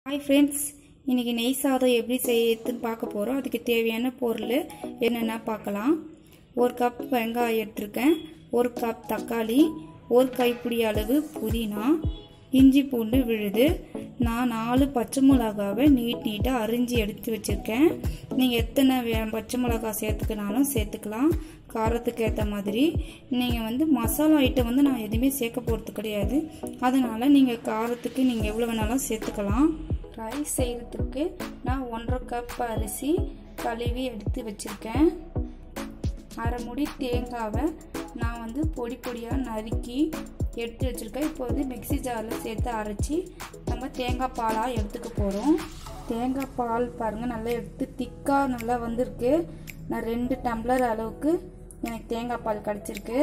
Hi friends, இன்னைக்கு நெய் சாதம் எப்படி செய்யறதுன்னு பார்க்க போறோம். அதுக்கு தேவையான பொருள் என்னென்ன பார்க்கலாம். 1 கப் வெங்காயம் எடுத்துர்க்கேன், 1 கப் தக்காளி, 1 கைப்பிடி அளவு புதினா, இஞ்சி பூண்டு விழுது. நான் 4 பச்சை மிளகாவை நீட்டா அரிஞ்சு எடுத்து வச்சிருக்கேன். நீங்க எத்தனை பச்சை மிளகாய் சேர்த்துக்கனாலும் சேர்த்துக்கலாம், காரத்துக்கு ஏற்ற மாதிரி. நீங்கள் மசாலா ஐட்டம் நான் எதுவுமே சேர்க்க போகிறது கிடையாது. அதனால் நீங்கள் காரத்துக்கு நீங்கள் எவ்வளோ வேணாலும் சேர்த்துக்கலாம். ரைஸ் செய்கிறதுக்கு நான் 1.5 கப் அரிசி கழுவி எடுத்து வச்சுருக்கேன். அரை முடி தேங்காவை நான் பொடி பொடியாக நறுக்கி எடுத்து வச்சுருக்கேன். இப்போ மிக்ஸி ஜாரில் சேர்த்து அரைச்சி நம்ம தேங்காய் பாலாக எடுத்துக்க போகிறோம். தேங்காய் பால் பாருங்கள், நல்லா எடுத்து திக்காக நல்லா வந்திருக்கு. நான் 2 டம்ளர் அளவுக்கு எனக்கு தேங்காய் பால் கிடச்சிருக்கு.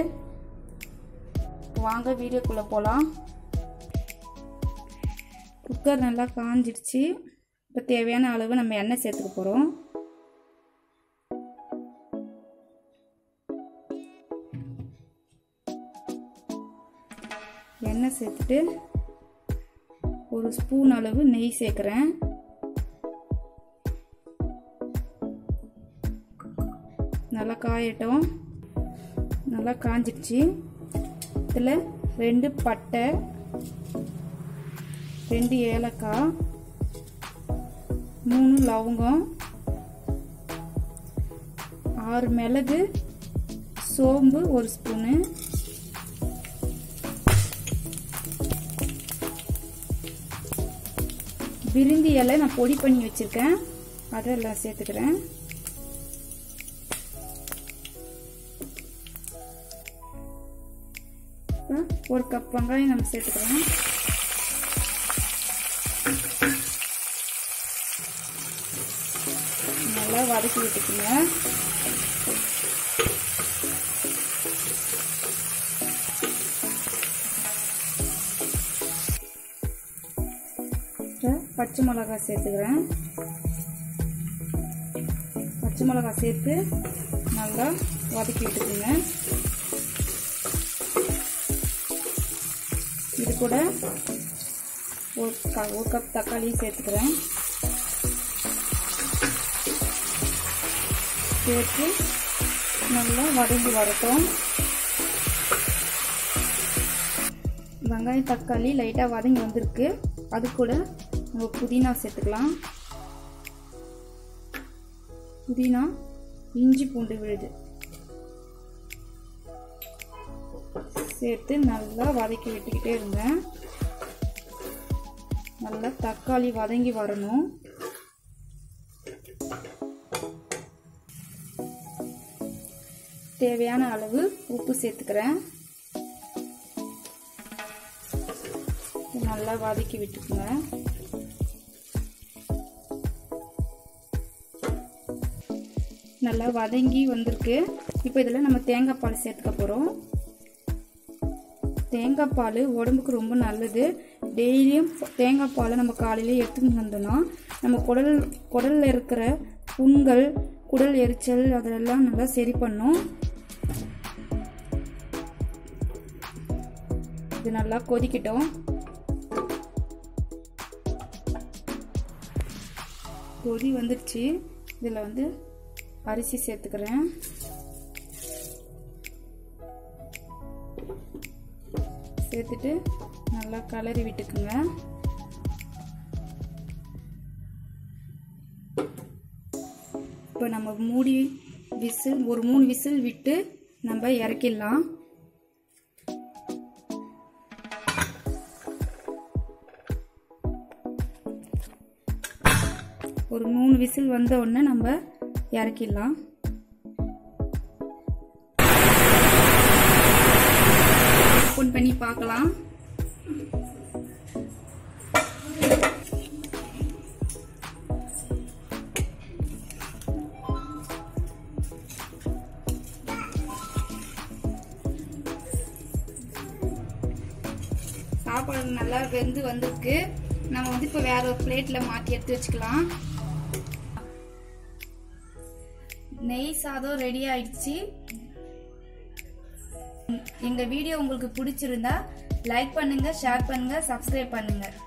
வாங்க வீடியோக்குள்ளே போகலாம். குக்கர் நல்லா காஞ்சிடுச்சு. இப்போ தேவையான அளவு நம்ம எண்ணெய் சேர்த்துக்க போகிறோம். எண்ணெய் சேர்த்துட்டு 1 ஸ்பூன் அளவு நெய் சேர்க்குறேன். நல்லா காயட்டும். நல்லா காஞ்சிடுச்சு. இதில் 2 பட்டை, 2 ஏலக்காய், 3 லவங்கம், 6 மிளகு, சோம்பு 1 ஸ்பூனு, பிரிஞ்சி இலை நான் பொடி பண்ணி வச்சிருக்கேன், அதெல்லாம் சேர்த்துக்கிறேன். ஒரு கப் வெங்காயம் நம்ம சேர்த்துக்கிறோம். நல்லா வதக்கி விட்டுக்குங்க. பச்சை மிளகாய் சேர்த்துக்கிறேன். பச்சை மிளகாய் சேர்த்து நல்லா வதக்கி விட்டுக்குங்க. இது கூட ஒரு கப் தக்காளி சேர்த்துக்கிறேன். சேர்த்து நல்லா வதங்கி வரட்டும். வெங்காயம் தக்காளி லைட்டாக வதங்கி வந்திருக்கு. அது கூட நம்ம புதினா சேர்த்துக்கலாம். புதினா, இஞ்சி பூண்டு விழுது சேர்த்து நல்லா வதக்கி விட்டுக்கிட்டே இருங்க. நல்லா தக்காளி வதங்கி வரணும். தேவையான அளவு உப்பு சேர்த்துக்கிறேன். நல்லா வதக்கி விட்டுக்குங்க. நல்லா வதங்கி வந்திருக்கு. இப்போ இதில் நம்ம தேங்காய் பால் சேர்த்துக்க போகிறோம். தேங்காய் பால் உடம்புக்கு ரொம்ப நல்லது. டெய்லியும் தேங்காய் பாலை நம்ம காலையில எடுத்துன்னு வந்தோம்னா நம்ம குடலில் இருக்கிற புண்கள், குடல் எரிச்சல் அதெல்லாம் நல்லா சரி பண்ணும். இது நல்லா கொதிக்கட்டும். கொதி வந்துடுச்சு. இதில் அரிசி சேர்த்துக்கிறேன். சேர்த்துட்டு நல்லா கலரி விட்டுக்குங்க. இப்போ நம்ம மூடி விசில் ஒரு 3 விசில் விட்டு நம்ம இறக்கிடலாம். ஒரு 3 விசில் வந்த உடனே நம்ம இறக்கிடலாம். ஓபன் பண்ணி பார்க்கலாம். சாப்பாடு நல்லா வெந்து வந்திருக்கு. நம்ம இப்போ வேற ஒரு பிளேட்ல மாத்தி எடுத்து வச்சுக்கலாம். நெய் சாதம் ரெடி ஆயிடுச்சு. இந்த வீடியோ உங்களுக்கு பிடிச்சிருந்தா லைக் பண்ணுங்க, ஷேர் பண்ணுங்க, சப்ஸ்கிரைப் பண்ணுங்க.